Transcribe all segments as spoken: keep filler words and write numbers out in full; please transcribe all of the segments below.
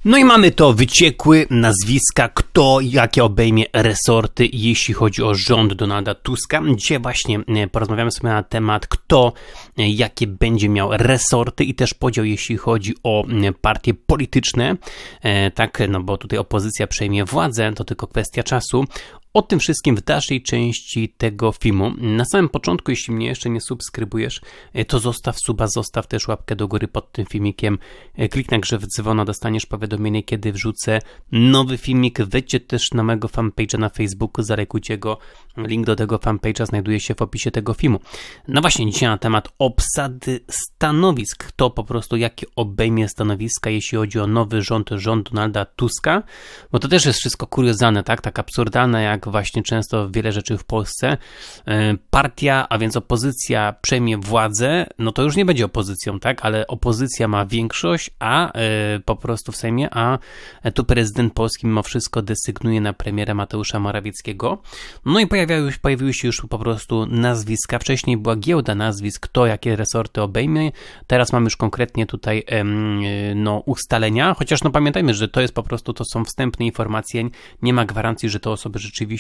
No i mamy to wyciekły nazwiska, kto jakie obejmie resorty, jeśli chodzi o rząd Donalda Tuska. Dzisiaj właśnie porozmawiamy sobie na temat, kto jakie będzie miał resorty i też podział, jeśli chodzi o partie polityczne. Tak, no bo tutaj opozycja przejmie władzę, to tylko kwestia czasu. O tym wszystkim w dalszej części tego filmu. Na samym początku, jeśli mnie jeszcze nie subskrybujesz, to zostaw suba, zostaw też łapkę do góry pod tym filmikiem. Kliknij na grzew dzwona, dostaniesz powiadomienie, kiedy wrzucę nowy filmik. Wejdźcie też na mojego fanpage'a na Facebooku, zalajkujcie go. Link do tego fanpage'a znajduje się w opisie tego filmu. No właśnie, dzisiaj na temat obsady stanowisk. Kto po prostu, jakie obejmie stanowiska, jeśli chodzi o nowy rząd, rząd Donalda Tuska. Bo to też jest wszystko kuriozalne, tak? Tak absurdalne, jak właśnie często wiele rzeczy w Polsce. Partia, a więc opozycja przejmie władzę, no to już nie będzie opozycją, tak? Ale opozycja ma większość, a po prostu w Sejmie, a tu prezydent Polski mimo wszystko desygnuje na premiera Mateusza Morawieckiego. No i pojawiały, pojawiły się już po prostu nazwiska. Wcześniej była giełda nazwisk, kto jakie resorty obejmie. Teraz mamy już konkretnie tutaj no, ustalenia, chociaż no pamiętajmy, że to jest po prostu, to są wstępne informacje, nie ma gwarancji, że te osoby rzeczywiście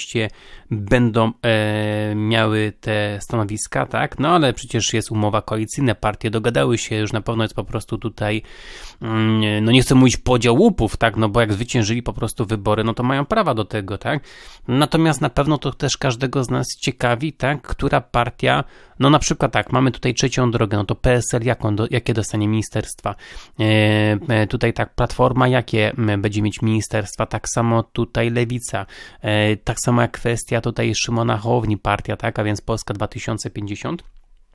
będą e, miały te stanowiska, tak? No ale przecież jest umowa koalicyjna, partie dogadały się, już na pewno jest po prostu tutaj, mm, no nie chcę mówić podział łupów, tak? No bo jak zwyciężyli po prostu wybory, no to mają prawa do tego, tak? Natomiast na pewno to też każdego z nas ciekawi, tak? Która partia, no na przykład tak, mamy tutaj trzecią drogę, no to P S L jaką, do, jakie dostanie ministerstwa? E, e, tutaj tak, Platforma jakie będzie mieć ministerstwa? Tak samo tutaj Lewica, e, tak samo jak kwestia tutaj Szymona Hołowni, partia, tak, a więc Polska dwa tysiące pięćdziesiąt.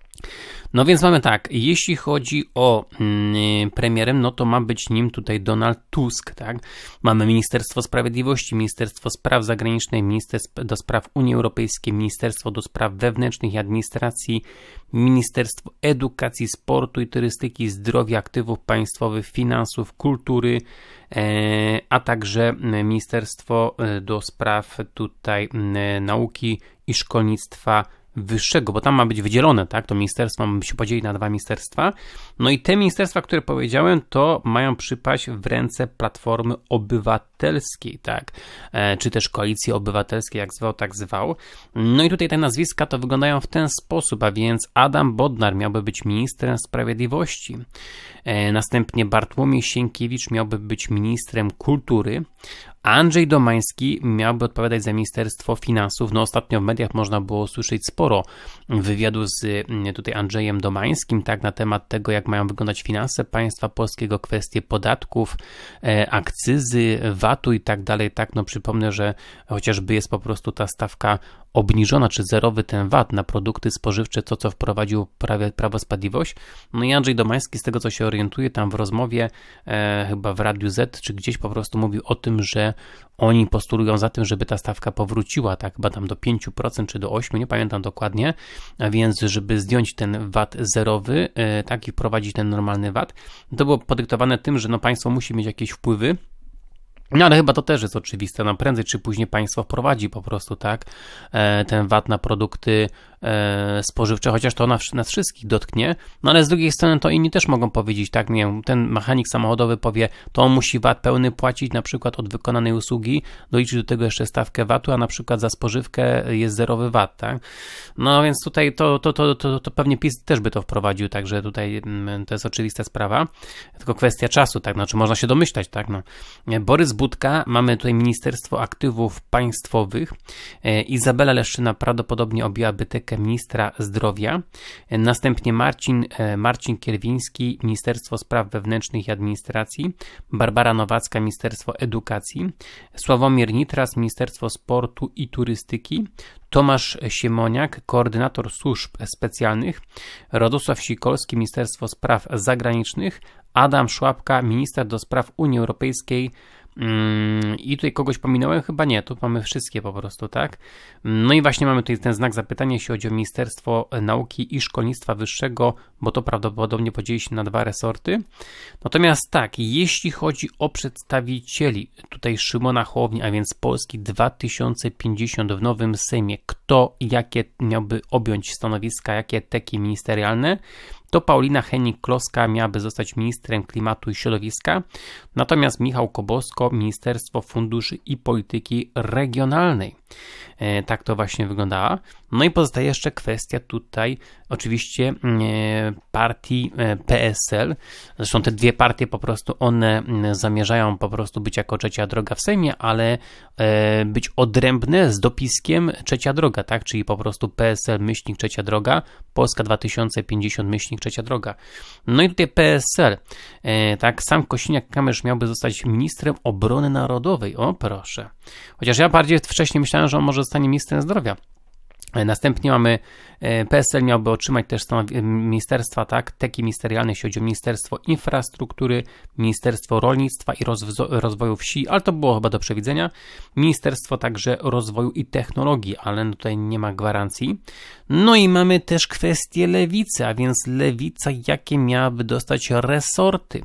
No więc mamy tak, jeśli chodzi o mm, premierem, no to ma być nim tutaj Donald Tusk, tak? Mamy Ministerstwo Sprawiedliwości, Ministerstwo Spraw Zagranicznych, Ministerstwo do Spraw Unii Europejskiej, Ministerstwo do Spraw Wewnętrznych i Administracji, Ministerstwo Edukacji, Sportu i Turystyki, Zdrowia, Aktywów Państwowych, Finansów, Kultury, e, a także Ministerstwo do Spraw tutaj e, Nauki i Szkolnictwa Wyższego, bo tam ma być wydzielone, tak? To ministerstwo ma się podzielić na dwa ministerstwa. No i te ministerstwa, które powiedziałem, to mają przypaść w ręce Platformy Obywatelskiej, tak? E, czy też Koalicji Obywatelskiej, jak zwał, tak zwał. No i tutaj te nazwiska to wyglądają w ten sposób, a więc Adam Bodnar miałby być ministrem sprawiedliwości. E, następnie Bartłomiej Sienkiewicz miałby być ministrem kultury. Andrzej Domański miałby odpowiadać za Ministerstwo Finansów. No ostatnio w mediach można było słyszeć sporo wywiadu z tutaj Andrzejem Domańskim, tak, na temat tego, jak mają wyglądać finanse państwa polskiego, kwestie podatków, e, akcyzy, vatu i tak dalej, tak, no przypomnę, że chociażby jest po prostu ta stawka obniżona, czy zerowy ten V A T na produkty spożywcze, to co wprowadził prawie Prawo Sprawiedliwość. No i Andrzej Domański, z tego co się orientuje, tam w rozmowie e, chyba w Radiu Z, czy gdzieś po prostu mówił o tym, że oni postulują za tym, żeby ta stawka powróciła, tak, chyba tam do pięciu procent czy do ośmiu procent, nie pamiętam dokładnie, a więc żeby zdjąć ten V A T zerowy, e, tak, i wprowadzić ten normalny V A T. To było podyktowane tym, że no państwo musi mieć jakieś wpływy. No ale chyba to też jest oczywiste, no prędzej czy później państwo wprowadzi po prostu, tak, e, ten V A T na produkty e, spożywcze, chociaż to nas, nas wszystkich dotknie, no ale z drugiej strony to inni też mogą powiedzieć, tak, nie wiem, ten mechanik samochodowy powie, to on musi V A T pełny płacić na przykład od wykonanej usługi, doliczyć do tego jeszcze stawkę V A T-u, a na przykład za spożywkę jest zerowy V A T, tak, no więc tutaj to, to, to, to, to pewnie PiS też by to wprowadził, także tutaj to jest oczywista sprawa, tylko kwestia czasu, tak, znaczy można się domyślać, tak, no, Borys Budka, mamy tutaj Ministerstwo Aktywów Państwowych, e, Izabela Leszczyna prawdopodobnie objęłaby tekę ministra zdrowia, e, następnie Marcin, e, Marcin Kierwiński, Ministerstwo Spraw Wewnętrznych i Administracji, Barbara Nowacka, Ministerstwo Edukacji, Sławomir Nitras, Ministerstwo Sportu i Turystyki, Tomasz Siemoniak, koordynator służb specjalnych, Radosław Sikorski, Ministerstwo Spraw Zagranicznych, Adam Szłapka, minister do spraw Unii Europejskiej. I tutaj kogoś pominąłem? Chyba nie, tu mamy wszystkie po prostu, tak? No i właśnie mamy tutaj ten znak zapytania, jeśli chodzi o Ministerstwo Nauki i Szkolnictwa Wyższego, bo to prawdopodobnie podzieli się na dwa resorty. Natomiast tak, jeśli chodzi o przedstawicieli tutaj Szymona Hołowni, a więc Polski dwa tysiące pięćdziesiąt w nowym Sejmie, kto jakie miałby objąć stanowiska, jakie teki ministerialne, to Paulina Hennig-Kloska miałaby zostać ministrem klimatu i środowiska, natomiast Michał Kobosko Ministerstwo Funduszy i Polityki Regionalnej. E, tak to właśnie wyglądała. No i pozostaje jeszcze kwestia tutaj oczywiście e, partii e, P S L. Zresztą te dwie partie po prostu one zamierzają po prostu być jako trzecia droga w Sejmie, ale e, być odrębne z dopiskiem trzecia droga, tak? Czyli po prostu P S L myślnik trzecia droga, Polska dwa tysiące pięćdziesiąt myślnik trzecia droga. No i tutaj P S L, e, tak, sam Kosiniak-Kamysz miałby zostać ministrem obrony narodowej. O proszę. Chociaż ja bardziej wcześniej myślałem, że on może zostanie ministrem zdrowia. Następnie mamy P S L miałby otrzymać też ministerstwa, tak, teki ministerialne, jeśli chodzi o Ministerstwo Infrastruktury, Ministerstwo Rolnictwa i Rozwoju Wsi, ale to było chyba do przewidzenia. Ministerstwo także Rozwoju i Technologii, ale tutaj nie ma gwarancji. No i mamy też kwestię Lewicy, a więc Lewica jakie miałaby dostać resorty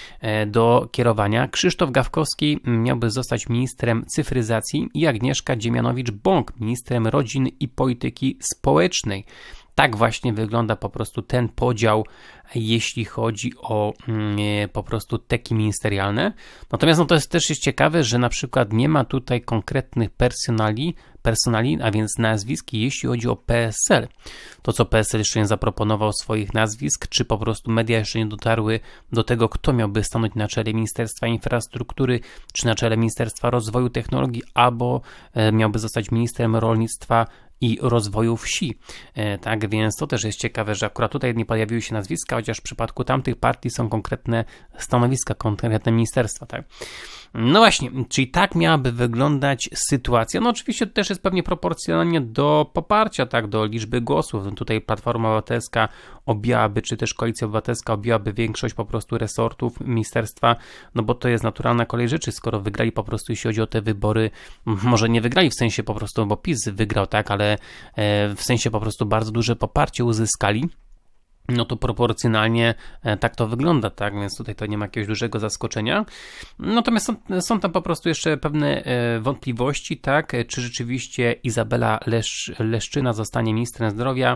do kierowania. Krzysztof Gawkowski miałby zostać ministrem cyfryzacji i Agnieszka Dziemianowicz-Bąk ministrem rodziny i polityki społecznej. Tak właśnie wygląda po prostu ten podział, jeśli chodzi o mm, po prostu teki ministerialne. Natomiast no to jest też jest ciekawe, że na przykład nie ma tutaj konkretnych personali, personali, a więc nazwisk, jeśli chodzi o P S L. To, co P S L jeszcze nie zaproponował swoich nazwisk, czy po prostu media jeszcze nie dotarły do tego, kto miałby stanąć na czele Ministerstwa Infrastruktury, czy na czele Ministerstwa Rozwoju Technologii, albo e, miałby zostać ministrem rolnictwa i rozwoju wsi. E, tak więc to też jest ciekawe, że akurat tutaj nie pojawiły się nazwiska, chociaż w przypadku tamtych partii są konkretne stanowiska, konkretne ministerstwa. Tak? No właśnie, czyli tak miałaby wyglądać sytuacja. No oczywiście to też jest pewnie proporcjonalnie do poparcia, tak, do liczby głosów. No tutaj Platforma Obywatelska objęłaby, czy też Koalicja Obywatelska objęłaby większość po prostu resortów ministerstwa, no bo to jest naturalna kolej rzeczy, skoro wygrali po prostu, jeśli chodzi o te wybory, może nie wygrali w sensie po prostu, bo PiS wygrał, tak, ale w sensie po prostu bardzo duże poparcie uzyskali, no to proporcjonalnie tak to wygląda, tak, więc tutaj to nie ma jakiegoś dużego zaskoczenia. Natomiast są, są tam po prostu jeszcze pewne wątpliwości, tak, czy rzeczywiście Izabela Lesz, Leszczyna zostanie ministrem zdrowia,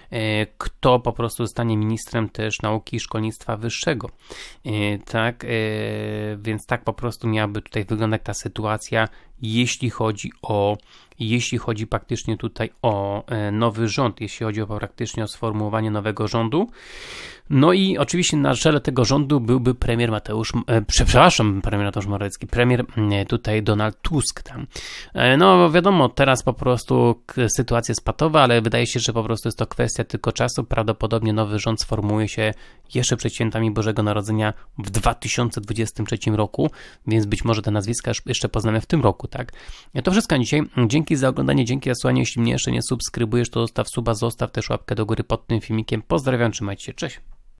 kto po prostu zostanie ministrem też nauki i szkolnictwa wyższego, tak, więc tak po prostu miałaby tutaj wyglądać ta sytuacja, jeśli chodzi o jeśli chodzi praktycznie tutaj o nowy rząd, jeśli chodzi o praktycznie o sformułowanie nowego rządu. No i oczywiście na czele tego rządu byłby premier Mateusz, e, przepraszam, premier Mateusz Morawiecki, premier e, tutaj Donald Tusk. Tam. E, no wiadomo, teraz po prostu sytuacja jest patowa, ale wydaje się, że po prostu jest to kwestia tylko czasu. Prawdopodobnie nowy rząd sformułuje się jeszcze przed świętami Bożego Narodzenia w dwa tysiące dwudziestym trzecim roku, więc być może te nazwiska jeszcze poznamy w tym roku, tak? To wszystko na dzisiaj. Dzięki za oglądanie, dzięki za słuchanie. Jeśli mnie jeszcze nie subskrybujesz, to zostaw suba, zostaw też łapkę do góry pod tym filmikiem. Pozdrawiam, trzymajcie się, cześć!